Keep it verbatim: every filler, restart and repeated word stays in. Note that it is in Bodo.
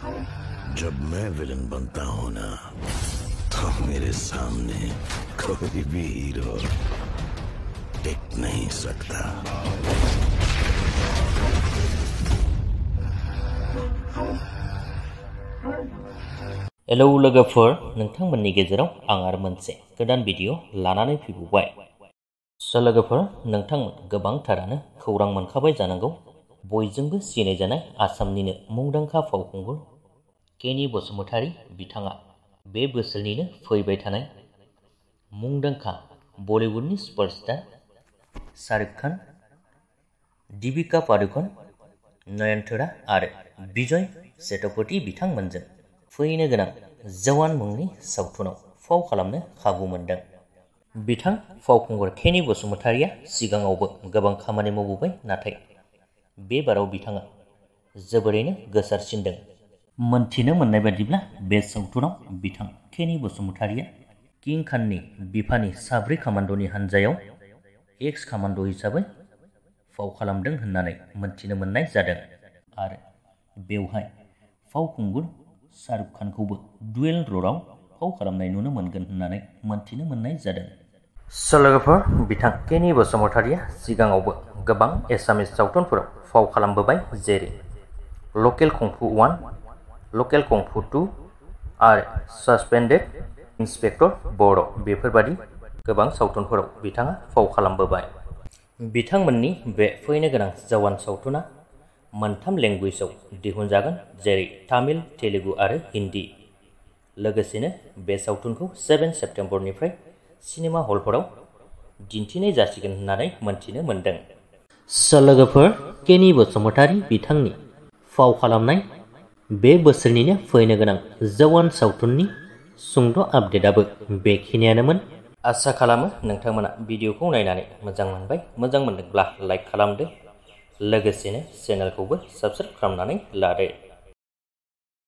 जब मैं विलन बनता हूं ना तो मेरे सामने कोई भी हीरो टिक नहीं सकता। हेलौ लोगोफोर, नोंथांमोननि गेजेराव आं आरो मोनसे गोदान भिडिअ लानानै फैबावबाय। स' लोगोफोर, नोंथांमोन गोबांथारानो खौरां मोनखाबाय जानांगौ। बयजोंबो सिनायजानाय आसामनिनो मुंदांखा फावखुंगुर केनि बसुमतारी बिथाङा बे बोसोरनिनो फैबाय थानाय मुंदांखा बलिउडनि सुपारस्टार शाहरुख खान, दीपिका पादुकन, नयनतारा आरो विजय सेतुपति बिथांमोनजों फैनो गोनां जवान मुंनि सावथुनाव फाव खालामनो खाबु मोनदों। बिथां फावखुंगुर केनि बसुमतारीया सिगाङावबो गोबां खामानि मावबोबाय, नाथाय बे बाराव बिथाङा जोबोरैनो गोसारसिनदों। मोनथिनो मोननाय बायदिब्ला बे सावथुनाव बिथां केनि बसुमतारीया किं खाननि बिफानि साब्रै कामान्ड'नि हानजायाव एक्स कामान्ड' हिसाबै फाव खालामदों होननानै मोनथिनो मोननाय जादों आरो बेवहाय फावखुंगुर शाहरुख खानखौबो डुएल र'लाव फाव खालामनाय नुनो मोनगोन होननानै मोनथिनो मोननाय जादों। स' लोगोफोर, बिथां केनि बसुमतारीया सिगाङावबो गोबां एसामिस सावथुनफोराव फाव खालामबोबाय, जेरै लकेल कंफु वान, लकेल कंफु टु आरो सासपेन्डेड इन्सपेक्टर बड' बेफोरबादि गोबां सावथुनफोराव बिथाङा फाव खालामबोबाय। बिथांमोननि बे फैनो गोनां जवान सावथुना मोनथाम लेंगुवेजाव दिहुनजागोन, जेरै तामिल, तेलुगु आरो हिन्दी। लोगोसेनो बे सावथुनखौ सेभेन सेप्तेम्बरनिफ्राय सिनेमा हलफोराव दिन्थिनाय जासिगोन होननानै मोनथिनो मोनदों। स' लोगोफोर, केनि बसुमतारी बिथांनि फाव खालामनाय बे बोसोरनिनो फैनो गोनां जवान सावथुननि सुंद' आपडेटआबो बेखिनियानोमोन। आसा खालामो नोंथांमोना भिडिअखौ नायनानै मोजां मोनबाय। मोजां मोनदोंब्ला लाइक खालामदो, लोगोसेनो चेनेलखौबो साबस्क्राइब खालामनानै लादो।